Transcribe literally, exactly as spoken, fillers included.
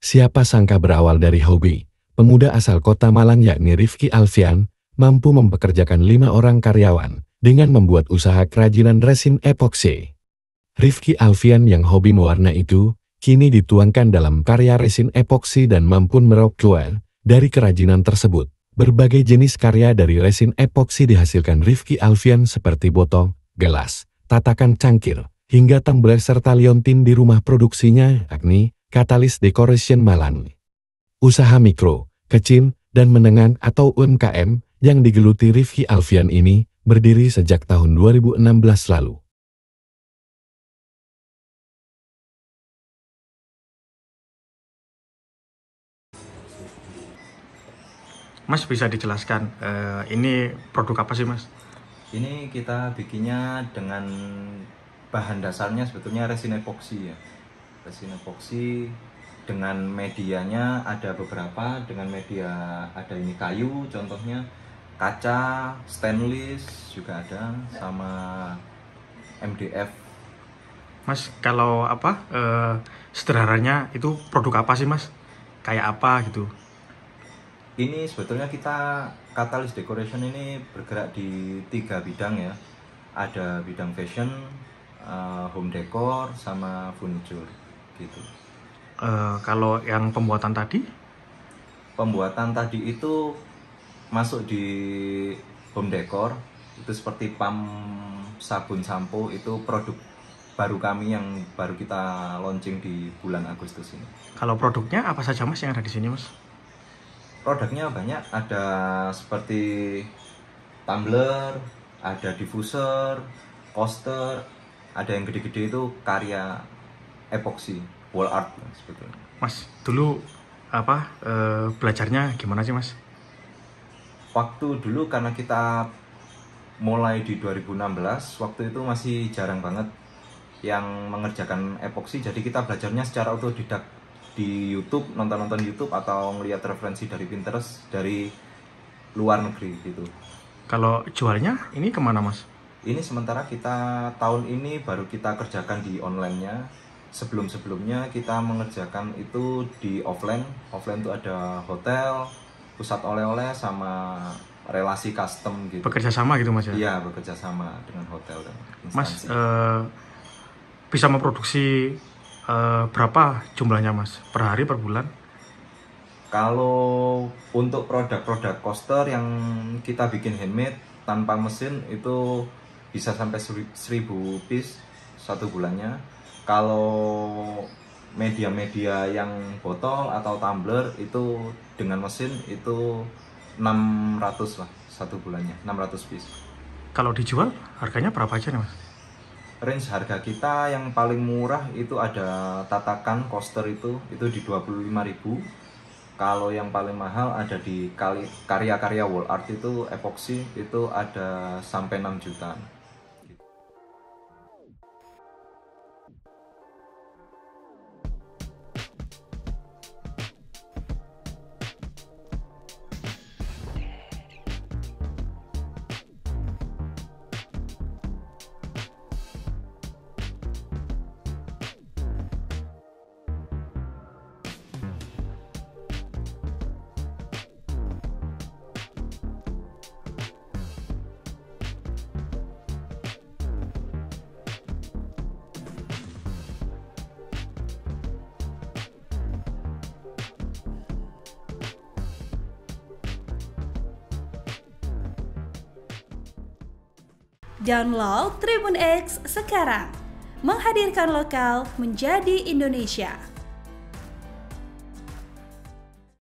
Siapa sangka berawal dari hobi, pemuda asal kota Malang yakni Rifki Alfian, mampu mempekerjakan lima orang karyawan dengan membuat usaha kerajinan resin epoksi. Rifki Alfian yang hobi mewarna itu, kini dituangkan dalam karya resin epoksi dan mampu meraup cuan dari kerajinan tersebut. Berbagai jenis karya dari resin epoksi dihasilkan Rifki Alfian seperti botol, gelas, tatakan cangkir, hingga tumbler serta liontin di rumah produksinya, yakni Katalis Decoration Malang. Usaha mikro, kecil, dan menengah atau U M K M yang digeluti Rifki Alfian ini berdiri sejak tahun dua ribu enam belas lalu. Mas bisa dijelaskan uh, ini produk apa sih Mas? Ini kita bikinnya dengan bahan dasarnya sebetulnya resin epoksi ya. Resin epoksi dengan medianya ada beberapa, dengan media ada ini kayu contohnya, kaca, stainless juga ada, sama M D F. Mas kalau apa uh, sederhananya itu produk apa sih Mas? Kayak apa gitu? Ini sebetulnya kita Katalis Decoration ini bergerak di tiga bidang ya. Ada bidang fashion, uh, home decor, sama furniture gitu. Uh, kalau yang pembuatan tadi? Pembuatan tadi itu masuk di home decor, itu seperti pam sabun sampo, itu produk baru kami yang baru kita launching di bulan Agustus ini. Kalau produknya apa saja Mas yang ada di sini Mas? Produknya banyak, ada seperti tumbler, ada diffuser, coaster, ada yang gede-gede itu karya epoksi, wall art sebetulnya. Mas, dulu apa e, belajarnya gimana sih Mas? Waktu dulu karena kita mulai di dua ribu enam belas, waktu itu masih jarang banget yang mengerjakan epoksi, jadi kita belajarnya secara otodidak di YouTube, nonton-nonton YouTube atau ngeliat referensi dari Pinterest dari luar negeri gitu. Kalau jualnya ini kemana Mas? Ini sementara kita tahun ini baru kita kerjakan di online-nya. Sebelum-sebelumnya kita mengerjakan itu di offline. Offline itu ada hotel, pusat oleh-oleh, sama relasi custom gitu. Bekerja sama gitu Mas ya? Iya, bekerja sama dengan hotel dan instansi. Mas eh, bisa memproduksi Uh, berapa jumlahnya Mas? Per hari, per bulan? Kalau untuk produk-produk coaster yang kita bikin handmade tanpa mesin itu bisa sampai seribu piece satu bulannya. Kalau media-media yang botol atau tumbler itu dengan mesin itu enam ratus lah satu bulannya, enam ratus piece. Kalau dijual harganya berapa aja nih Mas? Range harga kita yang paling murah itu ada tatakan coaster itu itu di dua puluh lima ribu. Kalau yang paling mahal ada di karya-karya wall art itu epoksi itu ada sampai enam jutaan. Download Tribun X sekarang, menghadirkan lokal menjadi Indonesia.